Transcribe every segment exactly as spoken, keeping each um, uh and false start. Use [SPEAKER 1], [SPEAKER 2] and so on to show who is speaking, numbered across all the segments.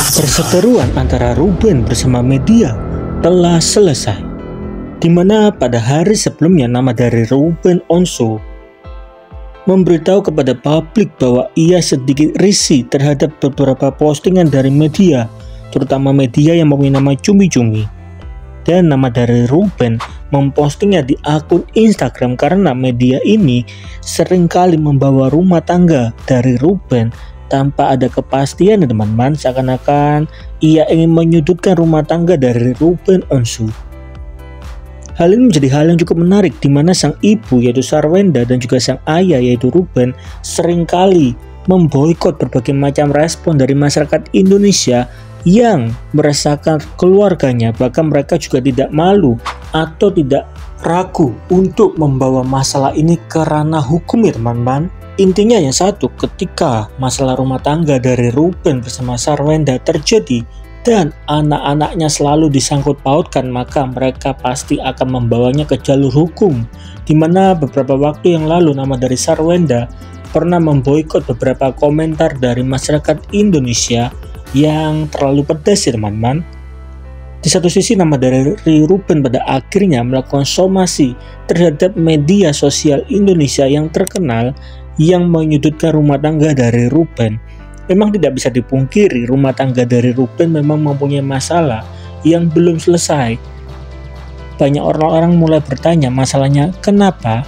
[SPEAKER 1] Perseteruan antara Ruben bersama media telah selesai, di mana pada hari sebelumnya nama dari Ruben Onsu memberitahu kepada publik bahwa ia sedikit risih terhadap beberapa postingan dari media, terutama media yang mempunyai nama cumi-cumi. Dan nama dari Ruben mempostingnya di akun Instagram karena media ini seringkali membawa rumah tangga dari Ruben tanpa ada kepastian, teman-teman, seakan-akan ia ingin menyudutkan rumah tangga dari Ruben Onsu. Hal ini menjadi hal yang cukup menarik, di mana sang ibu yaitu Sarwenda dan juga sang ayah yaitu Ruben seringkali memboikot berbagai macam respon dari masyarakat Indonesia yang meresahkan keluarganya. Bahkan mereka juga tidak malu atau tidak ragu untuk membawa masalah ini ke ranah hukum, ya teman-teman. Intinya yang satu, ketika masalah rumah tangga dari Ruben bersama Sarwenda terjadi dan anak-anaknya selalu disangkut pautkan, maka mereka pasti akan membawanya ke jalur hukum. Dimana beberapa waktu yang lalu nama dari Sarwenda pernah memboikot beberapa komentar dari masyarakat Indonesia yang terlalu pedas, ya teman-teman. Di satu sisi nama dari Ruben pada akhirnya melakukan somasi terhadap media sosial Indonesia yang terkenal yang menyudutkan rumah tangga dari Ruben. Memang tidak bisa dipungkiri rumah tangga dari Ruben memang mempunyai masalah yang belum selesai. Banyak orang-orang mulai bertanya masalahnya kenapa.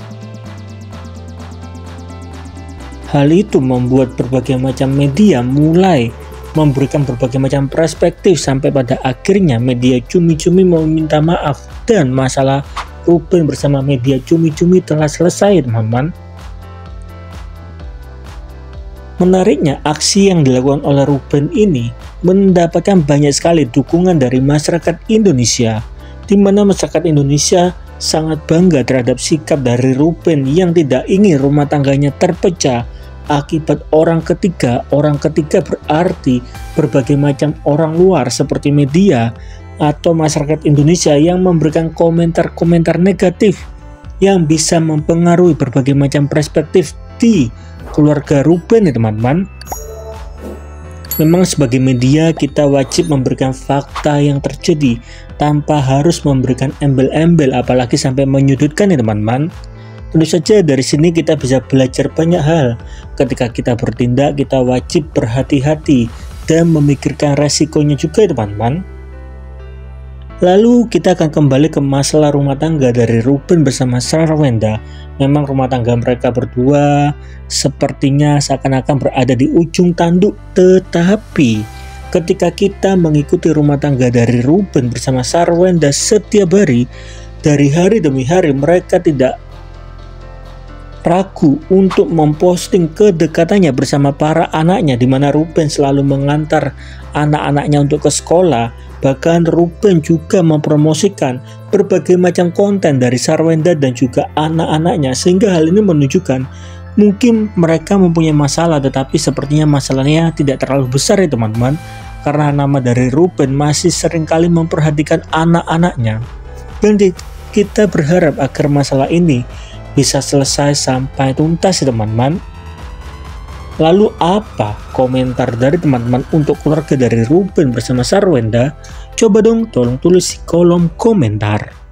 [SPEAKER 1] Hal itu membuat berbagai macam media mulai memberikan berbagai macam perspektif sampai pada akhirnya media cumi-cumi meminta maaf dan masalah Ruben bersama media cumi-cumi telah selesai, teman-teman. Menariknya, aksi yang dilakukan oleh Ruben ini mendapatkan banyak sekali dukungan dari masyarakat Indonesia, di mana masyarakat Indonesia sangat bangga terhadap sikap dari Ruben yang tidak ingin rumah tangganya terpecah akibat orang ketiga. Orang ketiga berarti berbagai macam orang luar seperti media atau masyarakat Indonesia yang memberikan komentar-komentar negatif yang bisa mempengaruhi berbagai macam perspektif di keluarga Ruben, ya teman-teman. Memang sebagai media kita wajib memberikan fakta yang terjadi tanpa harus memberikan embel-embel apalagi sampai menyudutkan, ya teman-teman. Tentu saja dari sini kita bisa belajar banyak hal. Ketika kita bertindak kita wajib berhati-hati dan memikirkan resikonya juga, ya teman-teman. Lalu kita akan kembali ke masalah rumah tangga dari Ruben bersama Sarwenda. Memang rumah tangga mereka berdua sepertinya seakan-akan berada di ujung tanduk, tetapi ketika kita mengikuti rumah tangga dari Ruben bersama Sarwenda setiap hari, dari hari demi hari mereka tidak ragu untuk memposting kedekatannya bersama para anaknya, di mana Ruben selalu mengantar anak-anaknya untuk ke sekolah. Bahkan Ruben juga mempromosikan berbagai macam konten dari Sarwenda dan juga anak-anaknya, sehingga hal ini menunjukkan mungkin mereka mempunyai masalah, tetapi sepertinya masalahnya tidak terlalu besar, ya teman-teman, karena nama dari Ruben masih seringkali memperhatikan anak-anaknya. Dan kita berharap agar masalah ini bisa selesai sampai tuntas, ya teman-teman. Lalu apa komentar dari teman-teman untuk keluarga dari Ruben bersama Sarwenda? Coba dong tolong tulis di kolom komentar.